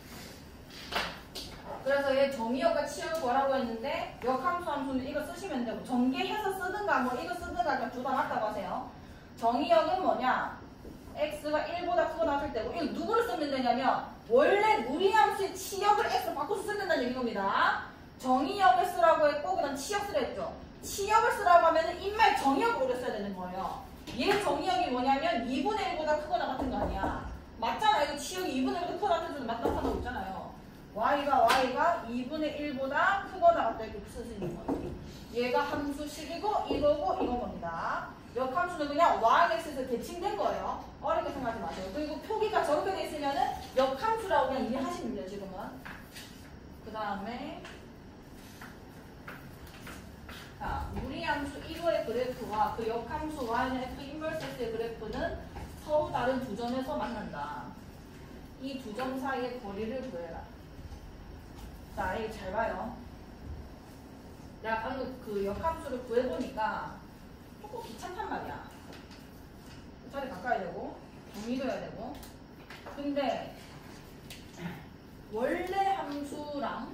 그래서 얘 정의역과 치역을 뭐라고 했는데 역함수 함수는 이거 쓰시면 되고 전개해서 쓰든가 뭐 이거 쓰든가 둘 다 맞다고 하세요. 정의역은 뭐냐? x가 1보다 크거나 같을 때고 이거 누구를 쓰면 되냐면 원래 무리함수의 치역을 x로 바꿔서 쓰면 된다는 얘기인 겁니다. 정의역을 쓰라고 했고 그다음 치역 쓰라 했죠. 치역을 쓰라고 하면은 인말 정의역으로 써야 되는 거예요. 얘 정의역이 뭐냐면 2분의 1보다 크거나 같은 거 아니야. 맞잖아. 이거 치역이 2분의 1보다 크거나 같은 데는 나타나고 있잖아요. y가 2분의 1보다 크거나 같다 이렇게 쓰시는 거예요. 얘가 함수식이고 이거고 이건 겁니다. 역함수는 그냥 yx에서 대칭된 거예요. 어렵게 생각하지 마세요. 그리고 표기가 저렇게 돼 있으면은 역함수라고 그냥 이해하시면 돼요, 지금은. 그 다음에 자, 무리함수 1호의 그래프와 그 역함수 y는 f 인버스 x의 그래프는 서로 다른 두 점에서 만난다. 이 두 점 사이의 거리를 구해라. 자, 이거 잘 봐요. 내가 방금 그 역함수를 구해보니까 조금 귀찮단 말이야. 자리 바꿔야 되고 정리도 해야 되고. 근데 원래 함수랑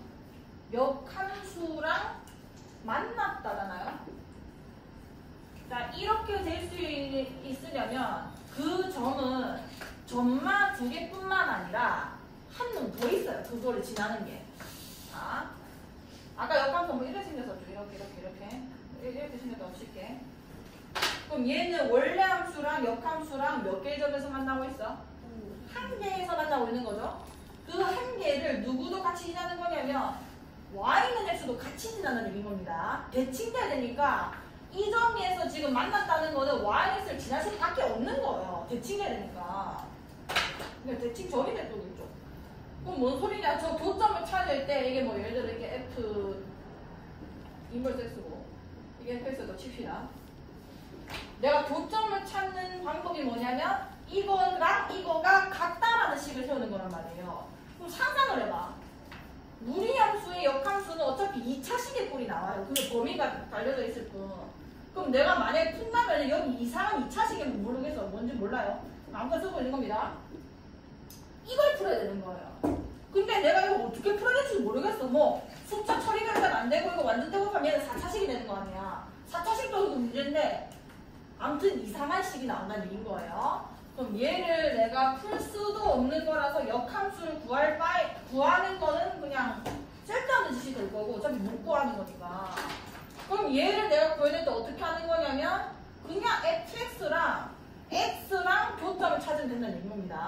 역함수랑 만났다잖아요. 자, 이렇게 될 수 있으려면 그 점은 점마 두 개뿐만 아니라 한 놈 더 있어요. 그거를 지나는 게. 자, 아까 역함수 뭐 이렇게 생겼었죠. 이렇게 생겼다고 칠게. 그럼 얘는 원래 함수랑 역함수랑 몇 개의 점에서 만나고 있어? 한 개에서 만나고 있는 거죠. 그 한 개를 누구도 같이 지나는 거냐면 y는 x도 같이 지나는 얘기인 겁니다. 대칭돼야 되니까 이 점에서 지금 만났다는 거는 y, x를 지날 수밖에 없는 거예요. 대칭해야 되니까. 근데 대칭 점이 또 있죠. 그럼 뭔 소리냐? 저 교점을 찾을 때 이게 뭐 예를 들어 이게 f 인버스 x고 이게 fx도 칩시다. 내가 교점을 찾는 방법이 뭐냐면 이거랑 이거가 같다라는 식을 세우는 거란 말이에요. 그럼 상상을 해봐. 무리함수의 역함수는 어차피 2차식의 꼴이 나와요. 그 범위가 달려져 있을 뿐. 그럼 내가 만약에 푼다면 여기 이상한 2차식이면 모르겠어. 뭔지 몰라요. 아무거나 쓰고 있는 겁니다. 이걸 풀어야 되는 거예요. 근데 내가 이거 어떻게 풀어야 될지 모르겠어. 뭐 숫자 처리가 안 되고 이거 완전 떼고하면 얘는 4차식이 되는 거 아니야. 4차식도 문제인데 아무튼 이상한 식이 나온다는 얘기인 거예요. 그럼 얘를 내가 풀 수도 없는 거라서 역함수를 구하는 거는 그냥 쓸데없는 짓이 될 거고 어차피 못 구하는 거니까. 그럼 얘를 내가 구해야 될 때 어떻게 하는 거냐면 그냥 fx랑 x랑 교점을 찾으면 된다는 얘기입니다.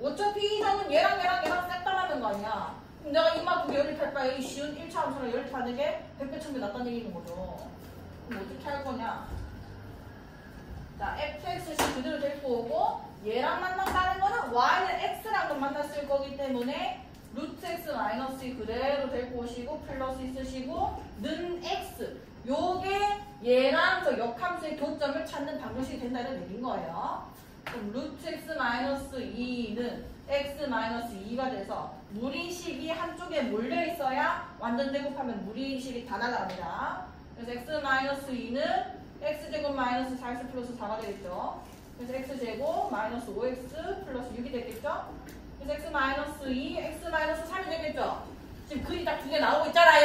어차피 이 점은 얘랑 셋 따라하는 거 아니야. 그럼 내가 이마 두개 연립할 바에 이 쉬운 1차 함수랑 연립하는 게 100배 1000배 낫다는 얘기인 거죠. 그럼 어떻게 할 거냐? 자, fxc 그대로 데리고 오고 얘랑 만난다는 거는 y는 x랑도 만났을 거기 때문에 루트 x 마이너스 2 그대로 데리고 오시고 플러스 있으시고 는 x 요게 얘랑 저 역함수의 교점을 찾는 방정식이 된다는 얘기인 거예요. 그럼 루트 x 마이너스 2는 x 마이너스 2가 돼서 무리식이 한쪽에 몰려 있어야 완전 제곱하면 무리식이 다 날아갑니다. 그래서 x 마이너스 2는 x제곱 마이너스 4x 플러스 4가 되겠죠. 그래서 x제곱 마이너스 5x 플러스 6이 되겠죠. 그래서 x 마이너스 2, x 마이너스 3이 되겠죠. 지금 글이 딱 두 개 나오고 있잖아요.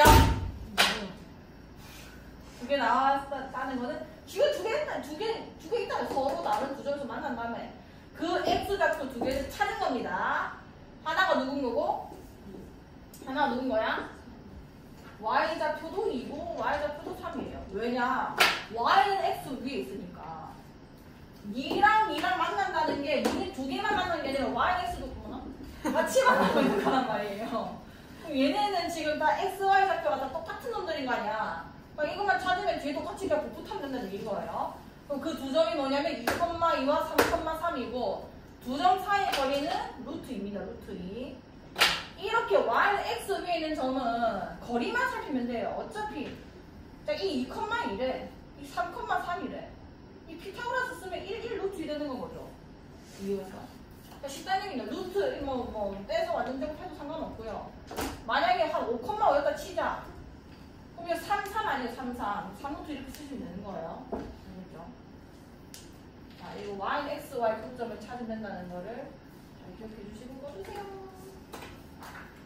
두 개 나왔다는 거는 지금 두 개 있다. 서로 다른 구조에서 만난 다음에 그 x좌표 두 개를 찾은 겁니다. 하나가 누군 거고 하나가 누군 거야? y좌표도 2고 y좌표도 3이에요. 왜냐? y는 x 위에 있으니까. 2랑 만난다는 게 눈이 두 개만 만나는 게 아니라 y는 x도 같이 만나고 있는 거란 말이에요. 그럼 얘네는 지금 다 x, y 좌표가 다 똑같은 놈들인 거 아니야. 그러니까 이것만 찾으면 뒤에 똑같이 그냥 붙으면 된다는 얘기인 거예요. 그럼 그 두 점이 뭐냐면 2,2와 3,3이고 두 점 사이의 거리는 루트 2입니다. 루트 2. 이렇게 y는 x 위에 있는 점은 거리만 살피면 돼요. 어차피 이 2,1에 이 3,3이래. 이 피타고라스 쓰면 1 루트 2 되는 거죠. 이유에서. 그러니까 식단님이나 루트 뭐 빼서 완전 제곱해도 상관없고요. 만약에 한 5,5여기다 치자. 그럼 이거 3 아니에요. 3 루트 이렇게 쓰시면 되는 거예요. 알겠죠? 자, 이거 y, x, y 교점을 찾으면 된다는 거를 잘 기억해 주시고 꺼주세요.